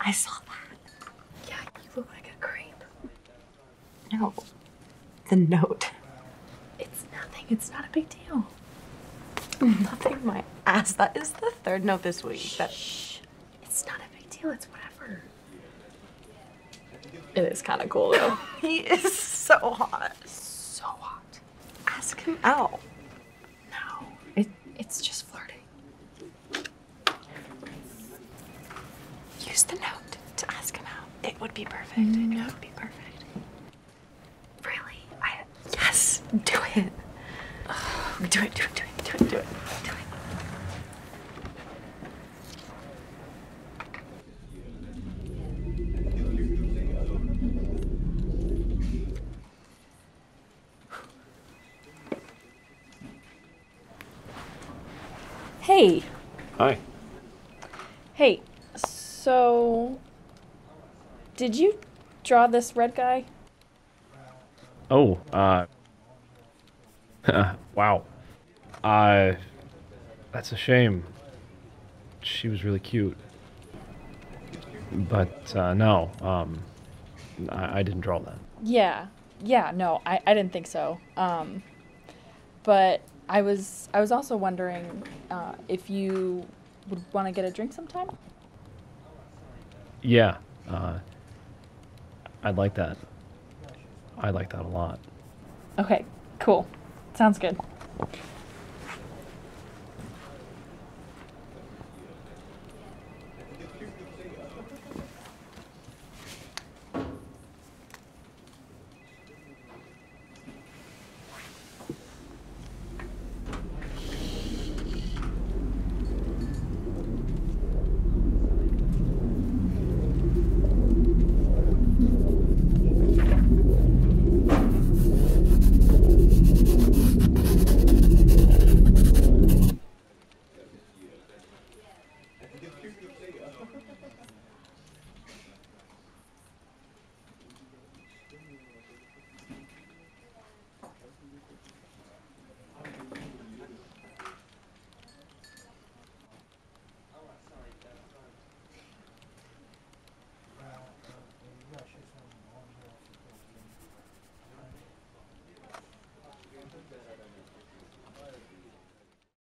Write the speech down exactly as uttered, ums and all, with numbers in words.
I saw that. Yeah, you look like a creep. No. The note. It's nothing. It's not a big deal. Nothing, my ass. That is the third note this week. Shh. That... It's not a big deal. It's whatever. It is kind of cool, though. He is so hot. So hot. Ask him out. No. It, it's just flirting. Use the note to ask him out. It would be perfect. No. It would be perfect. Really? I... Yes. Do it. Do it, do it, do it, do it, do it, do it. Hey. Hi. Hey, so did you draw this red guy? Oh, uh, wow. Uh, that's a shame. She was really cute. But, uh, no, um, I, I didn't draw that. Yeah. Yeah, no, I, I didn't think so. Um, but I was I was also wondering uh, if you would want to get a drink sometime? Yeah, uh, I'd like that. I like that a lot. Okay, cool. Sounds good.